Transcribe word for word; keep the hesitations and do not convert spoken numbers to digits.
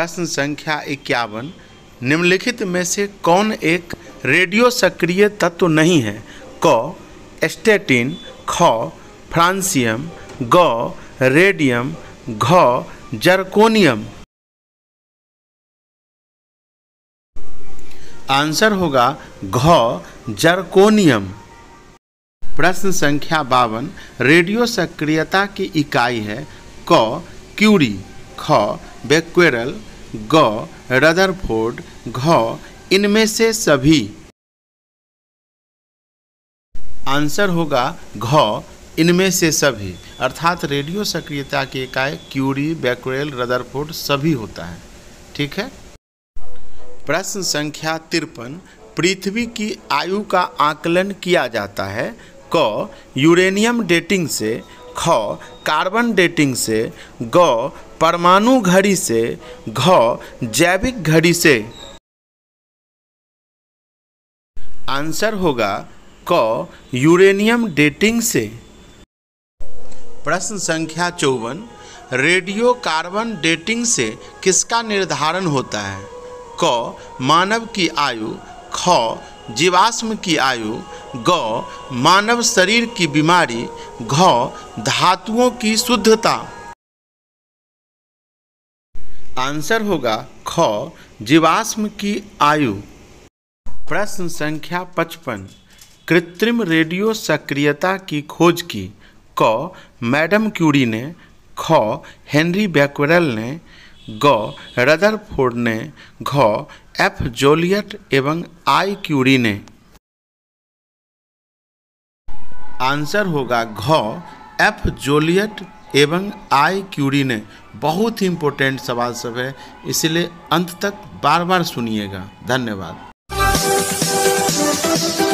प्रश्न संख्या इक्यावन, निम्नलिखित में से कौन एक रेडियो सक्रिय तत्व नहीं है? क स्टेटिन, ख फ्रांसियम, ग रेडियम, घ जर्कोनियम। आंसर होगा घ जर्कोनियम। प्रश्न संख्या बावन, रेडियो सक्रियता की इकाई है? क क्यूरी, ख बेक्वेरल, ग रदरफोर्ड, घ इनमें से सभी। आंसर होगा घ इनमें से सभी, अर्थात रेडियो सक्रियता की इकाई क्यूरी, बेक्वेरल, रदरफोर्ड सभी होता है। ठीक है। प्रश्न संख्या तिरपन, पृथ्वी की आयु का आकलन किया जाता है? क यूरेनियम डेटिंग से, ख कार्बन डेटिंग से, ग परमाणु घड़ी से, घ जैविक घड़ी से। आंसर होगा क यूरेनियम डेटिंग से। प्रश्न संख्या चौवन, रेडियो कार्बन डेटिंग से किसका निर्धारण होता है? क मानव की आयु, ख जीवाश्म की आयु, ग मानव शरीर की बीमारी, घ धातुओं की शुद्धता। आंसर होगा ख जीवाश्म की आयु। प्रश्न संख्या पचपन, कृत्रिम रेडियो सक्रियता की खोज की? क मैडम क्यूरी ने, ख हेनरी बेक्वेरल ने, ग रदरफोर्ड ने, घ एफ जोलियट एवं आई क्यूरी ने। आंसर होगा घ एफ जोलियट एवं आई क्यूरी ने। बहुत ही इम्पोर्टेंट सवाल सब है, इसलिए अंत तक बार बार सुनिएगा। धन्यवाद।